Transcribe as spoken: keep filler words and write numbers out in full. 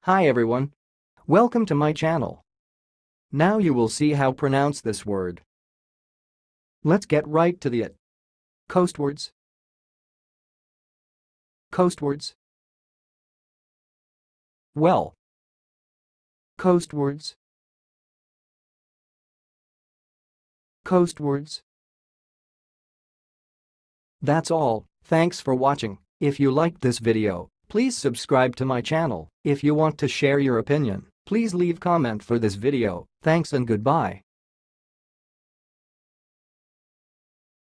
Hi everyone. Welcome to my channel. Now you will see how pronounce this word. Let's get right to the it. Coastwards. Coastwards. Well. Coastwards. Coastwards. That's all. Thanks for watching. If you liked this video, please subscribe to my channel. If you want to share your opinion, please leave comment for this video. Thanks and goodbye.